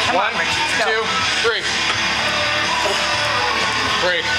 Come on, Richie, let's go. 1, 2, 3. Break.